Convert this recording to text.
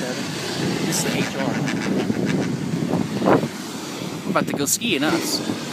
This is the HR. I'm about to go skiing us.